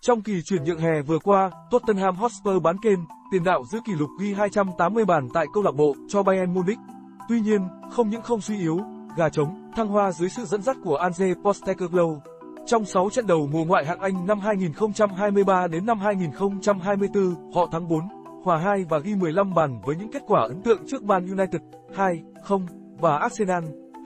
Trong kỳ chuyển nhượng hè vừa qua, Tottenham Hotspur bán Kane, tiền đạo giữ kỷ lục ghi 280 bàn tại câu lạc bộ, cho Bayern Munich. Tuy nhiên, không những không suy yếu, gà trống, thăng hoa dưới sự dẫn dắt của Ange Postecoglou. Trong 6 trận đầu mùa ngoại hạng Anh năm 2023 đến năm 2024, họ thắng 4, hòa 2 và ghi 15 bàn với những kết quả ấn tượng trước Man United 2-0 và Arsenal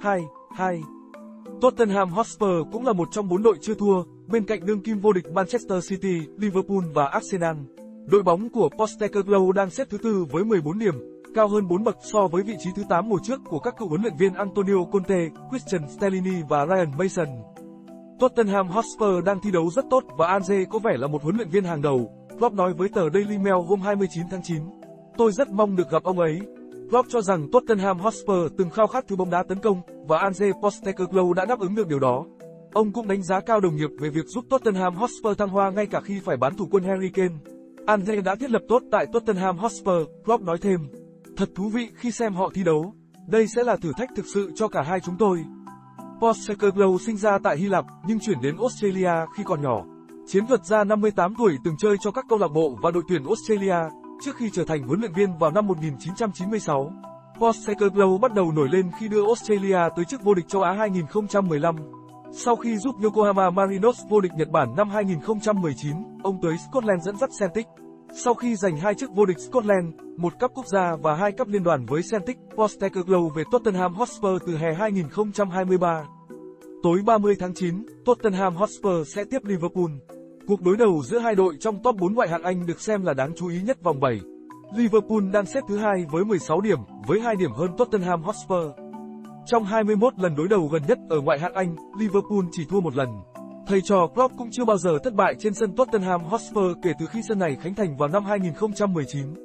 2-2. Tottenham Hotspur cũng là một trong 4 đội chưa thua, bên cạnh đương kim vô địch Manchester City, Liverpool và Arsenal. Đội bóng của Postecoglou đang xếp thứ tư với 14 điểm, cao hơn 4 bậc so với vị trí thứ 8 mùa trước của các cựu huấn luyện viên Antonio Conte, Christian Stellini và Ryan Mason. Tottenham Hotspur đang thi đấu rất tốt và Ange có vẻ là một huấn luyện viên hàng đầu, Klopp nói với tờ Daily Mail hôm 29 tháng 9. Tôi rất mong được gặp ông ấy. Klopp cho rằng Tottenham Hotspur từng khao khát thứ bóng đá tấn công và Ange Postecoglou đã đáp ứng được điều đó. Ông cũng đánh giá cao đồng nghiệp về việc giúp Tottenham Hotspur thăng hoa ngay cả khi phải bán thủ quân Harry Kane. Ange đã thiết lập tốt tại Tottenham Hotspur, Klopp nói thêm. Thật thú vị khi xem họ thi đấu. Đây sẽ là thử thách thực sự cho cả hai chúng tôi. Postecoglou sinh ra tại Hy Lạp nhưng chuyển đến Australia khi còn nhỏ. Chiến thuật gia 58 tuổi từng chơi cho các câu lạc bộ và đội tuyển Australia trước khi trở thành huấn luyện viên vào năm 1996. Postecoglou bắt đầu nổi lên khi đưa Australia tới chức vô địch châu Á 2015. Sau khi giúp Yokohama Marinos vô địch Nhật Bản năm 2019, ông tới Scotland dẫn dắt Celtic. Sau khi giành 2 chức vô địch Scotland, 1 cúp quốc gia và 2 cúp liên đoàn với Celtic, Postecoglou về Tottenham Hotspur từ hè 2023. Tối 30 tháng 9, Tottenham Hotspur sẽ tiếp Liverpool. Cuộc đối đầu giữa hai đội trong top 4 ngoại hạng Anh được xem là đáng chú ý nhất vòng 7. Liverpool đang xếp thứ 2 với 16 điểm, với 2 điểm hơn Tottenham Hotspur. Trong 21 lần đối đầu gần nhất ở ngoại hạng Anh, Liverpool chỉ thua 1 lần. Thầy trò Klopp cũng chưa bao giờ thất bại trên sân Tottenham Hotspur kể từ khi sân này khánh thành vào năm 2019.